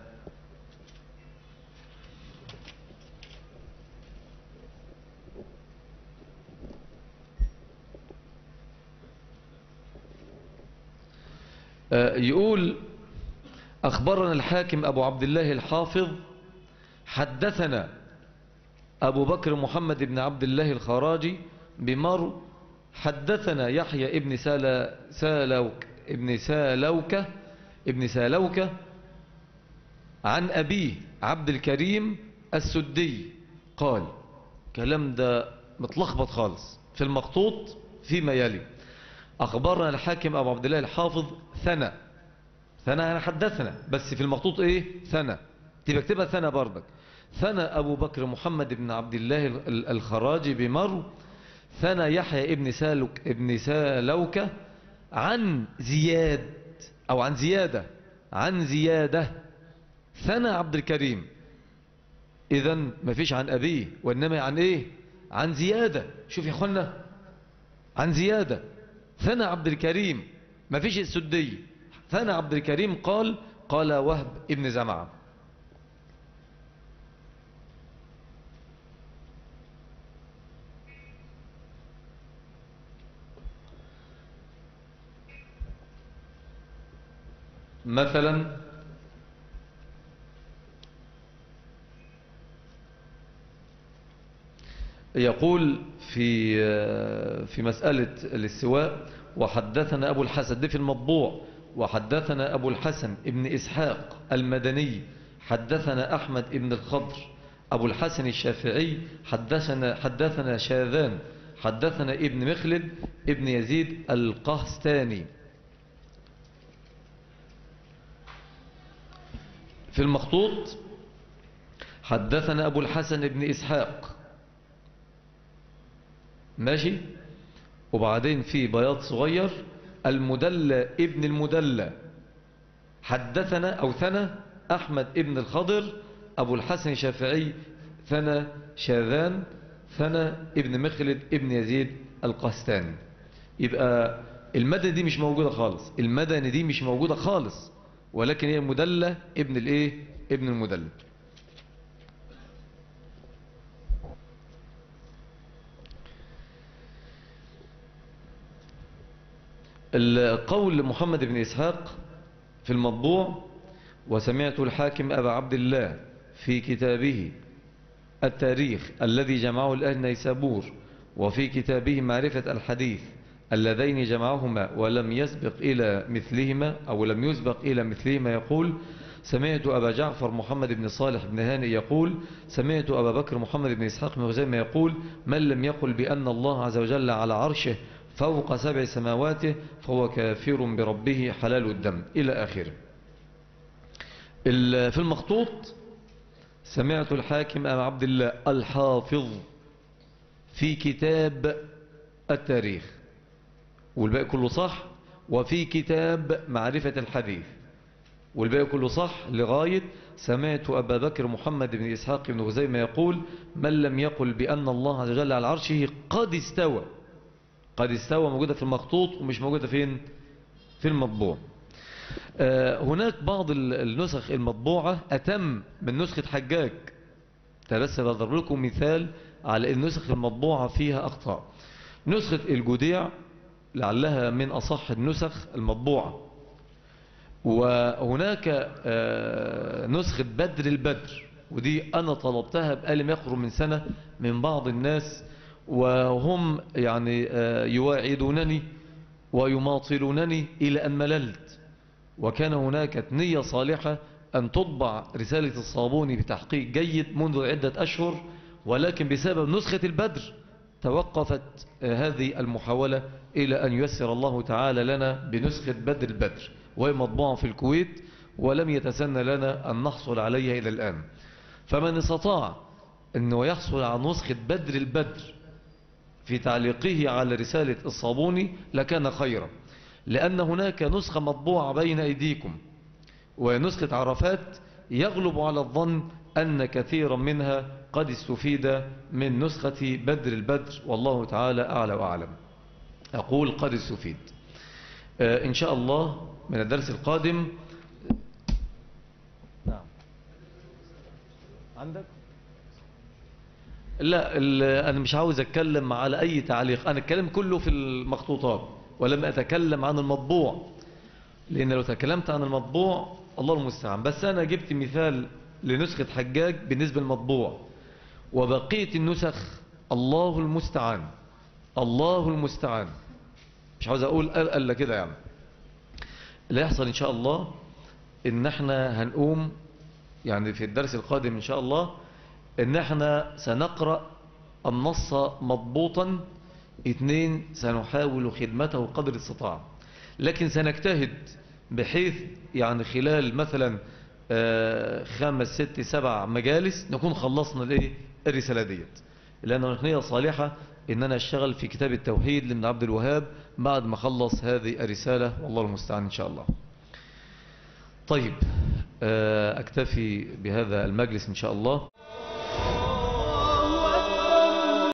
يقول: أخبرنا الحاكم أبو عبد الله الحافظ حدثنا أبو بكر محمد بن عبد الله الخراجي بمر حدثنا يحيى ابن سالوك ابن سالوكة ابن سالوكة عن أبيه عبد الكريم السدي قال. كلام ده متلخبط خالص. في المخطوط فيما يلي: أخبرنا الحاكم أبو عبد الله الحافظ ثنى ثنى يعني حدثنا، بس في المخطوط إيه؟ ثنى. تبقى اكتبها ثنى برضك. ثنى أبو بكر محمد بن عبد الله الخراجي بمر ثنى يحيى ابن سالوك ابن سالوكة عن زياد أو عن زيادة عن زيادة ثنى عبد الكريم. إذن ما فيش عن أبيه، وإنما عن إيه؟ عن زيادة. شوف يا أخوانا، عن زيادة. ثنى عبد الكريم، ما فيش السدي، ثنى عبد الكريم قال قال وهب ابن زمعة. مثلا يقول في في مسألة الاستواء: وحدثنا أبو الحسن، دي في المطبوع، وحدثنا أبو الحسن ابن إسحاق المدني حدثنا أحمد ابن الخضر أبو الحسن الشافعي حدثنا حدثنا شاذان حدثنا ابن مخلد ابن يزيد القهستاني. في المخطوط: حدثنا أبو الحسن ابن إسحاق، ماشي، وبعدين في بياض صغير: المدلى ابن المدلى حدثنا أو ثنى أحمد ابن الخضر أبو الحسن الشافعي ثنى شاذان ثنى ابن مخلد ابن يزيد القهستاني. يبقى المدني دي مش موجودة خالص، المدني دي مش موجودة خالص، ولكن هي المدلى ابن الايه ابن المدلى. القول محمد بن إسحاق في المطبوع: وسمعت الحاكم أبا عبد الله في كتابه التاريخ الذي جمعه الأهل نيسابور، وفي كتابه معرفة الحديث اللذين جمعهما ولم يسبق إلى مثلهما أو لم يسبق إلى مثلهما، يقول: سمعت أبا جعفر محمد بن صالح بن هانئ يقول: سمعت أبا بكر محمد بن إسحاق بن خزيمة يقول: من لم يقل بأن الله عز وجل على عرشه فوق سبع سماواته فهو كافر بربه حلال الدم، إلى آخره. في المخطوط: سمعت الحاكم أبا عبد الله الحافظ في كتاب التاريخ، والباقي كله صح، وفي كتاب معرفة الحديث، والباقي كله صح، لغاية: سمعت أبا بكر محمد بن إسحاق بن خزيمة يقول: من لم يقل بأن الله عز وجل على عرشه قد استوى. قد استوى موجودة في المخطوط ومش موجودة فين؟ في المطبوع. آه هناك بعض النسخ المطبوعة أتم من نسخة حجاج. بس بضرب لكم مثال على النسخ المطبوعة فيها أخطاء. نسخة الجوديع لعلها من أصح النسخ المطبوعة، وهناك آه نسخة بدر البدر، ودي أنا طلبتها بقالي ما يخرج من سنة من بعض الناس، وهم يعني يواعدونني ويماطلونني إلى أن مللت. وكان هناك نية صالحة أن تطبع رسالة الصابوني بتحقيق جيد منذ عدة أشهر، ولكن بسبب نسخة البدر توقفت هذه المحاولة إلى أن ييسر الله تعالى لنا بنسخة بدر البدر، وهي مطبوعة في الكويت ولم يتسنى لنا أن نحصل عليها إلى الآن. فمن استطاع أنه يحصل على نسخة بدر البدر في تعليقه على رسالة الصابوني لكان خيرا، لأن هناك نسخة مطبوعة بين أيديكم ونسخة عرفات يغلب على الظن أن كثيرا منها قد استفيد من نسخة بدر البدر، والله تعالى أعلى وأعلم. أقول قد استفيد. آه إن شاء الله من الدرس القادم. نعم عندك؟ لا، أنا مش عاوز أتكلم على أي تعليق، أنا الكلام كله في المخطوطات ولم أتكلم عن المطبوع، لأن لو تكلمت عن المطبوع الله المستعان. بس أنا جبت مثال لنسخة حجاج بالنسبة للمطبوع، وبقية النسخ الله المستعان الله المستعان. مش عاوز أقول ألا كده يعني. اللي يحصل إن شاء الله إن احنا هنقوم يعني في الدرس القادم إن شاء الله إن احنا سنقرأ النص مضبوطا. اثنين، سنحاول خدمته قدر الاستطاعة، لكن سنجتهد بحيث يعني خلال مثلا خمس ست سبع مجالس نكون خلصنا الايه الرسالة ديت، لأن نية صالحة إن أنا أشتغل في كتاب التوحيد لابن عبد الوهاب بعد ما خلص هذه الرسالة، والله المستعان إن شاء الله. طيب، أكتفي بهذا المجلس إن شاء الله.